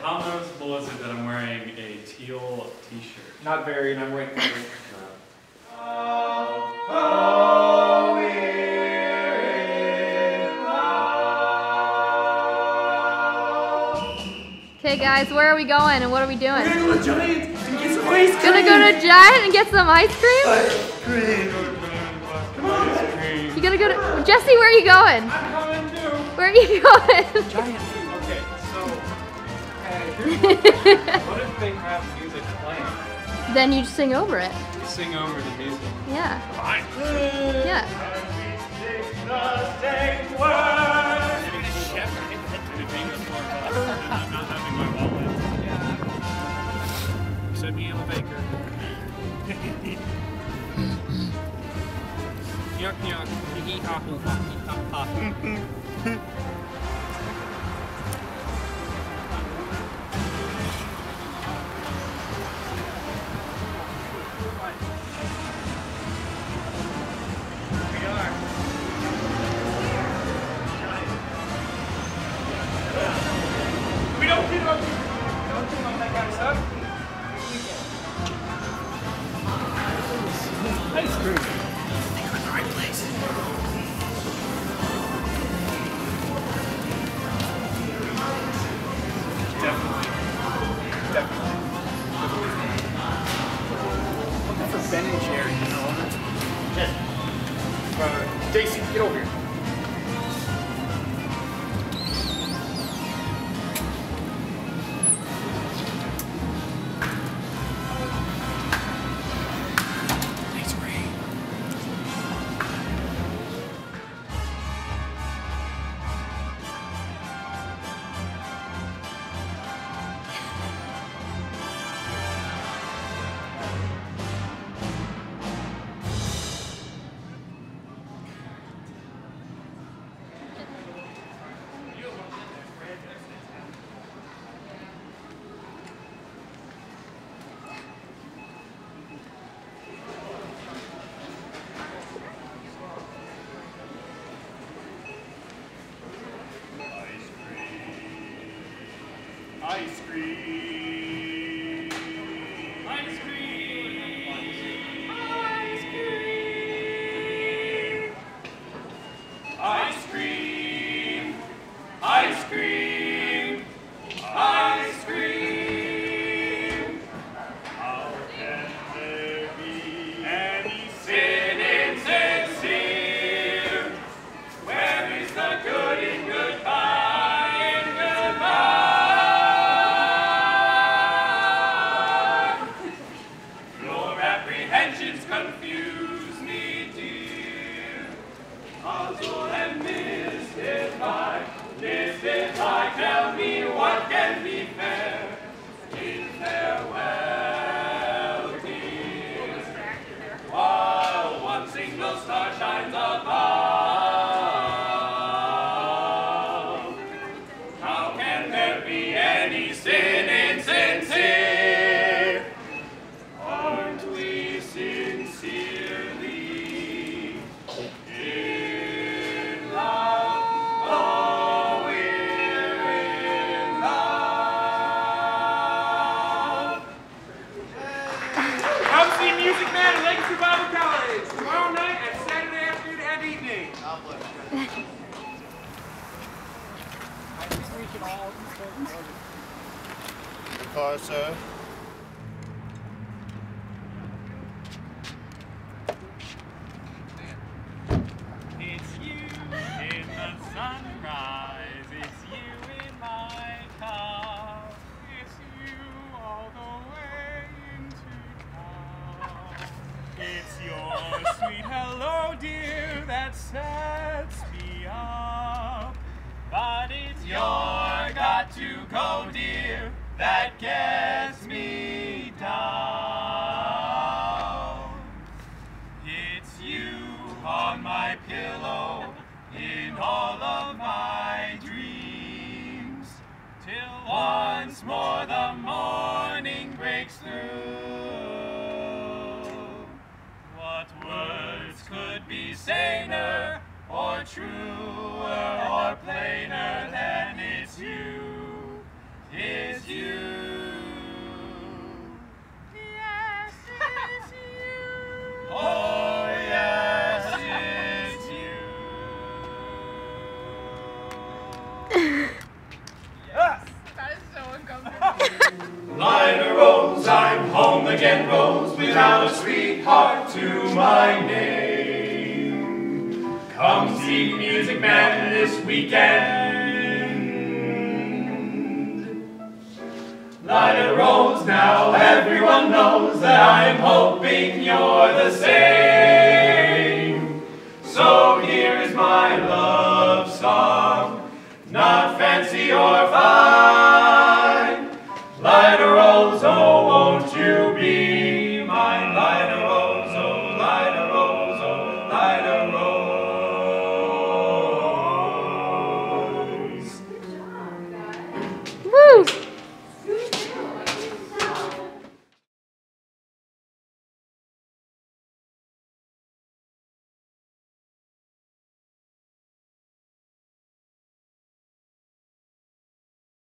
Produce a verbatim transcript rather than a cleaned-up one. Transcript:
how noticeable is it that I'm wearing a teal t-shirt? Not very, and I'm wearing color. Oh, oh, we're in love. Okay guys, where are we going and what are we doing? We're gonna go to Giant and get some ice cream. Gonna go to Giant and get some ice cream? Ice cream. Come on. Ice cream. You gonna go to Jesse? Where are you going? I'm coming too. Where are you going? Giant. Okay, so Hey, here's my question. What if they have music playing? Then you just sing over it. sing over the music. Yeah. Fine. Yeah. Set me in a baker. Yuck yuck. Hee ha hoo ha hee ha ha. We don't do about, don't do about that kind of stuff. Ice cream. They're in the right place. Definitely. Definitely. Looking for Ben and Jerry, you know? Yes. Uh, Daisy, get over here. Ice cream. Ice cream. Ice cream. Ice cream. Ice cream. Ice cream. How can there be any sin insincere? Where is the good in goodbye and goodbye? Your apprehensions confuse me, dear. Puzzle and mystify, mystify. Tell me what can be fair in farewell, dear. While one single star shines above, how can there be any sin insincere? Aren't we sincerely in love? Oh, we're in love. Come see Music Man at Lancaster Bible College tomorrow night and Saturday afternoon and evening. Your car, sir. It's you in the sunrise. It's you in my car. It's you all the way into town. It's your sweet hello, dear, that sets me up. But it's your got to go, dear, that gets me down. It's you on my pillow in all of my dreams, till once more the morning breaks through. What words could be saner or truer or plainer than it's you, it's you Come see Music Man this weekend. Light it rolls now, everyone knows that I'm hoping you're the same. So here is my love song, not fancy or